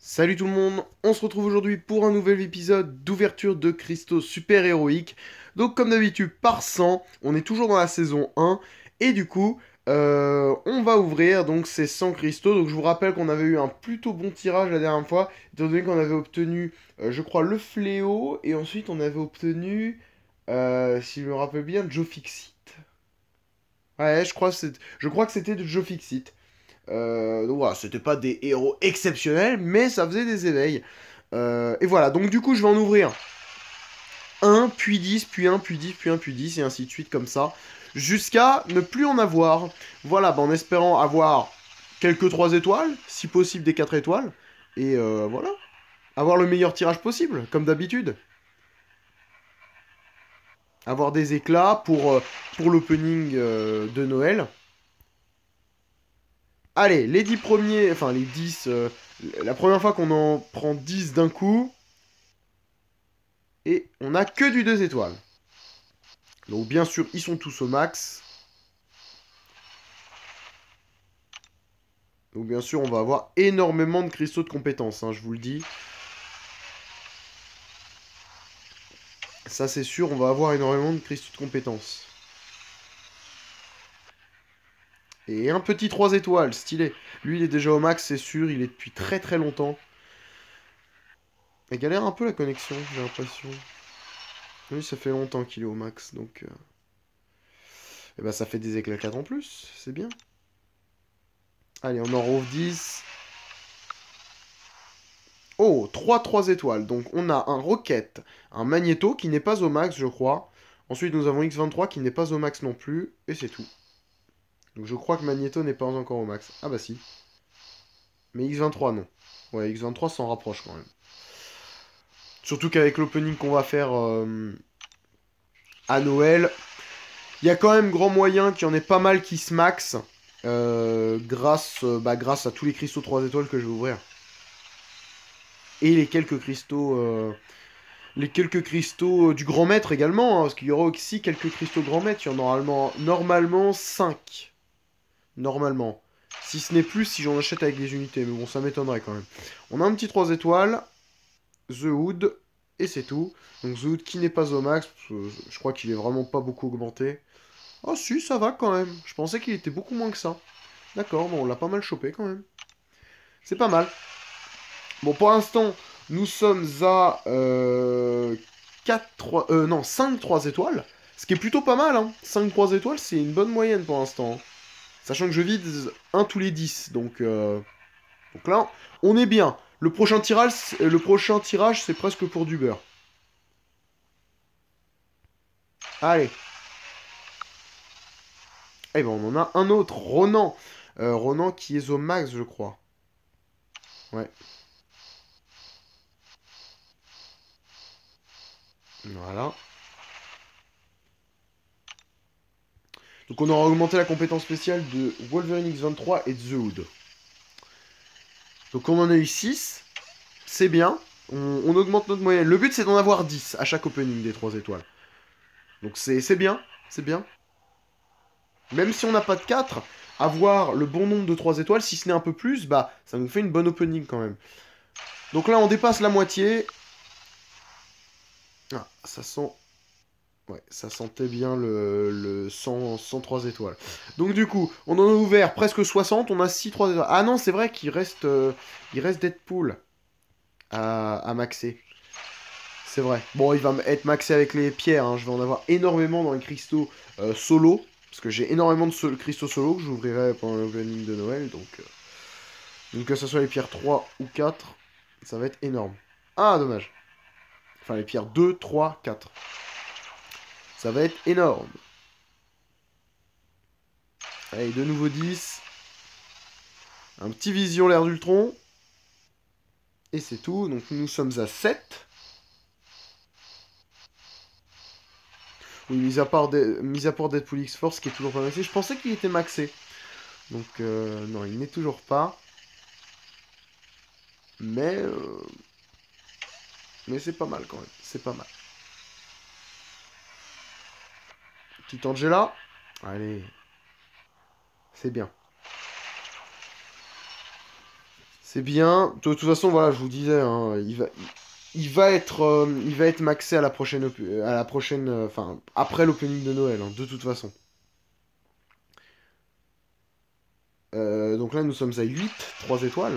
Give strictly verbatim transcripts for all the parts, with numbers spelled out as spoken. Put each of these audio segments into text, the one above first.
Salut tout le monde, on se retrouve aujourd'hui pour un nouvel épisode d'ouverture de cristaux super héroïques. Donc comme d'habitude par cent, on est toujours dans la saison un et du coup euh, on va ouvrir donc ces cent cristaux. Donc je vous rappelle qu'on avait eu un plutôt bon tirage la dernière fois, étant donné qu'on avait obtenu euh, je crois le fléau et ensuite on avait obtenu, euh, si je me rappelle bien, Joe Fixit. Ouais je crois, que c'est- je crois que c'était de Joe Fixit. Euh, donc voilà, c'était pas des héros exceptionnels, mais ça faisait des éveils. Euh, et voilà, donc du coup, je vais en ouvrir un, puis dix, puis un, puis dix, puis un, puis dix, et ainsi de suite, comme ça, jusqu'à ne plus en avoir. Voilà, bah, en espérant avoir quelques trois étoiles, si possible des quatre étoiles, et euh, voilà, avoir le meilleur tirage possible, comme d'habitude. Avoir des éclats pour, euh, pour l'opening euh, de Noël. Allez, les dix premiers, enfin les dix, euh, la première fois qu'on en prend dix d'un coup, et on a que du deux étoiles. Donc bien sûr, ils sont tous au max. Donc bien sûr, on va avoir énormément de cristaux de compétences, hein, je vous le dis. Ça c'est sûr, on va avoir énormément de cristaux de compétences. Et un petit trois étoiles, stylé. Lui, il est déjà au max, c'est sûr, il est depuis très très longtemps. Il galère un peu la connexion, j'ai l'impression. Lui, ça fait longtemps qu'il est au max, donc... Euh... Et bah ça fait des éclats quatre en plus, c'est bien. Allez, on en rouvre dix. Oh, trois trois étoiles. Donc on a un Rocket, un Magneto qui n'est pas au max, je crois. Ensuite, nous avons X vingt-trois qui n'est pas au max non plus. Et c'est tout. Donc je crois que Magneto n'est pas encore au max. Ah bah si. Mais X vingt-trois, non. Ouais, X vingt-trois s'en rapproche quand même. Surtout qu'avec l'opening qu'on va faire euh, à Noël, il y a quand même grand moyen qu'il y en ait pas mal qui se max. Euh, grâce, euh, bah, grâce à tous les cristaux trois étoiles que je vais ouvrir. Et les quelques cristaux... euh, les quelques cristaux euh, du grand maître également, hein, parce qu'il y aura aussi quelques cristaux grand maître. Il y en aura normalement, normalement cinq. Normalement. Si ce n'est plus, si j'en achète avec des unités. Mais bon, ça m'étonnerait quand même. On a un petit trois étoiles. The Hood. Et c'est tout. Donc The Hood qui n'est pas au max. Parce que je crois qu'il est vraiment pas beaucoup augmenté. Oh si, ça va quand même. Je pensais qu'il était beaucoup moins que ça. D'accord, bon, on l'a pas mal chopé quand même. C'est pas mal. Bon, pour l'instant, nous sommes à euh, quatre, trois, euh, non, cinq trois étoiles. Ce qui est plutôt pas mal, hein. cinq trois étoiles, c'est une bonne moyenne pour l'instant, hein. Sachant que je vise un tous les dix. Donc, euh, donc là, on est bien. Le prochain tirage, c'est- le prochain tirage, c'est presque pour du beurre. Allez. Eh ben, on en a un autre. Ronan. Euh, Ronan qui est au max, je crois. Ouais. Voilà. Donc on aura augmenté la compétence spéciale de Wolverine X vingt-trois et de The Hood. Donc on en a eu six. C'est bien. On, on augmente notre moyenne. Le but, c'est d'en avoir dix à chaque opening des trois étoiles. Donc c'est c'est bien. C'est bien. Même si on n'a pas de quatre, avoir le bon nombre de trois étoiles, si ce n'est un peu plus, bah ça nous fait une bonne opening quand même. Donc là, on dépasse la moitié. Ah, ça sent... Ouais, ça sentait bien le, le cent, cent trois étoiles. Donc du coup, on en a ouvert presque soixante, on a six trois étoiles. Ah non, c'est vrai qu'il reste, euh, il reste Deadpool à, à maxer. C'est vrai. Bon, il va être maxé avec les pierres, hein. Je vais en avoir énormément dans les cristaux euh, solo. Parce que j'ai énormément de so cristaux solo que j'ouvrirai pendant l'opening de Noël. Donc, euh, donc que ce soit les pierres trois ou quatre, ça va être énorme. Ah, dommage. Enfin, les pierres deux, trois, quatre. Ça va être énorme. Allez, de nouveau dix. Un petit vision l'air d'Ultron. Et c'est tout. Donc nous sommes à sept. Oui, mis à part, de... mis à part Deadpool X-Force qui est toujours pas maxé. Je pensais qu'il était maxé. Donc euh, non, il n'est toujours pas. Mais... Euh... Mais c'est pas mal quand même. C'est pas mal. Petit Angela. Allez. C'est bien. C'est bien. De toute façon, voilà, je vous disais, hein, il va, il va être, euh, il va être maxé à la prochaine, op- à la prochaine, euh, enfin, après l'opening de Noël, hein, de toute façon. Euh, donc là, nous sommes à huit, trois étoiles.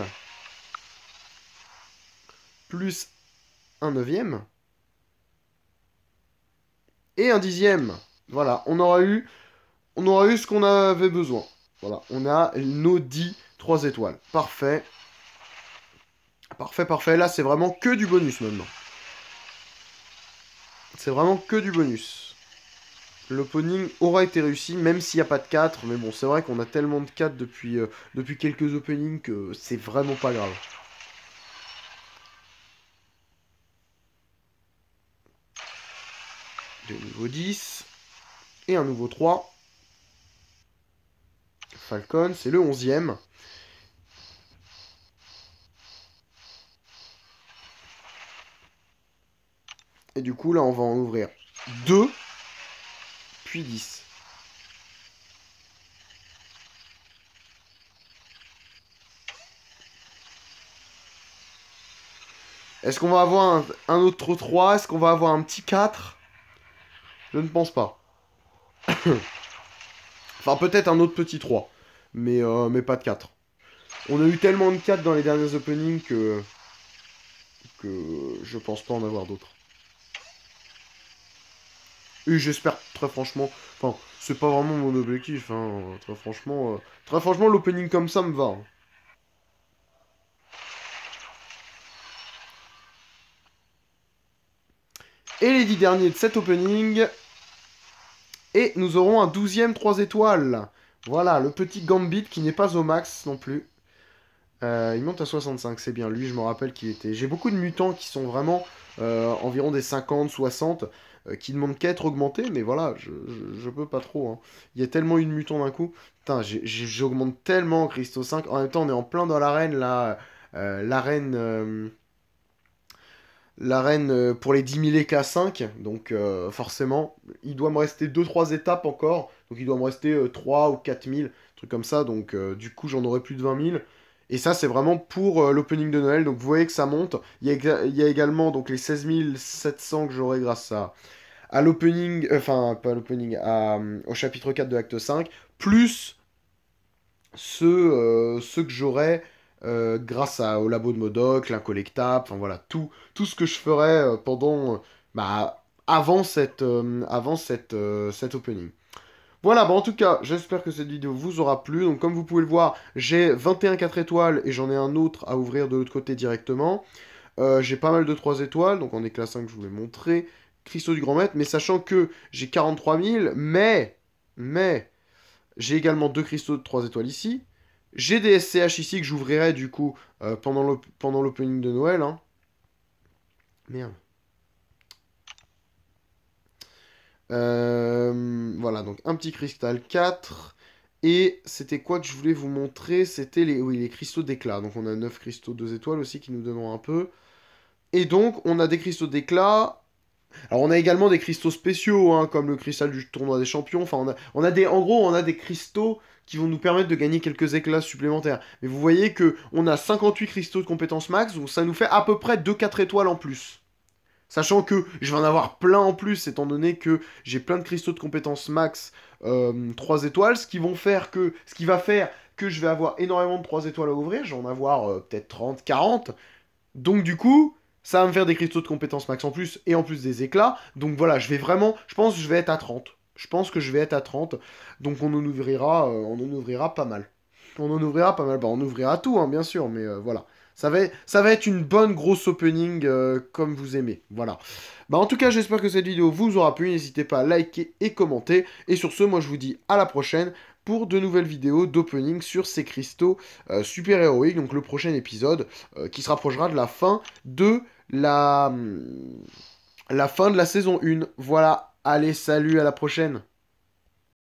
Plus un neuvième. Et un dixième. Voilà, on aura eu, on aura eu ce qu'on avait besoin. Voilà, on a nos dix trois étoiles. Parfait. Parfait, parfait. Là, c'est vraiment que du bonus maintenant. C'est vraiment que du bonus. L'opening aura été réussi, même s'il n'y a pas de quatre. Mais bon, c'est vrai qu'on a tellement de quatre depuis, euh, depuis quelques openings que c'est vraiment pas grave. De nouveau dix. Et un nouveau trois. Falcon, c'est le onzième. Et du coup, là, on va en ouvrir deux, puis dix. Est-ce qu'on va avoir un, un autre trois? Est-ce qu'on va avoir un petit quatre? Je ne pense pas. Enfin, peut-être un autre petit trois. Mais, euh, mais pas de quatre. On a eu tellement de quatre dans les derniers openings que... que je pense pas en avoir d'autres. Et j'espère très franchement... Enfin, c'est pas vraiment mon objectif, hein. Très franchement... euh, Très franchement, l'opening comme ça me va, hein. Et les dix derniers de cet opening... Et nous aurons un douzième trois étoiles. Voilà, le petit Gambit qui n'est pas au max non plus. Euh, il monte à soixante-cinq, c'est bien. Lui, je me rappelle qu'il était... J'ai beaucoup de mutants qui sont vraiment euh, environ des cinquante, soixante, euh, qui demandent qu'à être augmentés, mais voilà, je, je, je peux pas trop, hein. Il y a tellement eu de mutants d'un coup. Putain, j'ai- j'ai- j'augmente tellement Christo cinq. En même temps, on est en plein dans l'arène, là. Euh, l'arène... euh, L'arène euh, pour les dix mille éclats cinq, donc euh, forcément, il doit me rester deux trois étapes encore, donc il doit me rester euh, trois ou quatre mille, trucs comme ça, donc euh, du coup j'en aurai plus de vingt mille. Et ça c'est vraiment pour euh, l'opening de Noël, donc vous voyez que ça monte. Il y a, il y a également donc les seize mille sept cents que j'aurai grâce à, à l'opening, euh, enfin pas à l'opening, à, euh, au chapitre quatre de l'acte cinq, plus ceux, euh, ceux que j'aurai euh, grâce à, au labo de Modoc, l'incollectable, enfin voilà, tout, tout ce que je ferai euh, pendant, euh, bah, avant cette, euh, avant cette, euh, cet opening. Voilà, bah en tout cas, j'espère que cette vidéo vous aura plu. Donc comme vous pouvez le voir, j'ai vingt et un quatre étoiles et j'en ai un autre à ouvrir de l'autre côté directement. Euh, j'ai pas mal de trois étoiles, donc en éclat cinq, je vous l'ai montré. Cristaux du Grand Maître, mais sachant que j'ai quarante-trois mille, mais, mais, j'ai également deux cristaux de trois étoiles ici. J'ai des S C H ici que j'ouvrirai du coup euh, pendant l'op- pendant l'opening de Noël, hein. Merde. Euh, voilà, donc un petit cristal quatre. Et c'était quoi que je voulais vous montrer? C'était les, oui, les cristaux d'éclat. Donc on a neuf cristaux deux étoiles aussi qui nous donneront un peu. Et donc on a des cristaux d'éclat. Alors on a également des cristaux spéciaux, hein, comme le cristal du tournoi des champions. Enfin, on a, on a des, en gros, on a des cristaux qui vont nous permettre de gagner quelques éclats supplémentaires. Mais vous voyez que on a cinquante-huit cristaux de compétence max, donc ça nous fait à peu près deux quatre étoiles en plus. Sachant que je vais en avoir plein en plus, étant donné que j'ai plein de cristaux de compétence max euh, trois étoiles, ce qui vont faire que, ce qui va faire que je vais avoir énormément de trois étoiles à ouvrir. Je vais en avoir euh, peut-être trente, quarante. Donc du coup, ça va me faire des cristaux de compétences max en plus, et en plus des éclats. Donc voilà, je vais vraiment, je pense que je vais être à trente. Je pense que je vais être à trente. Donc on en ouvrira, euh, on en ouvrira pas mal. On en ouvrira pas mal. Bah, on ouvrira tout, hein, bien sûr, mais euh, voilà. Ça va, être, ça va être une bonne grosse opening euh, comme vous aimez. Voilà. Bah, en tout cas, j'espère que cette vidéo vous aura plu. N'hésitez pas à liker et commenter. Et sur ce, moi je vous dis à la prochaine pour de nouvelles vidéos d'opening sur ces cristaux euh, super héroïques. Donc le prochain épisode euh, qui se rapprochera de la fin de la, la fin de la saison un. Voilà. Allez, salut, à la prochaine.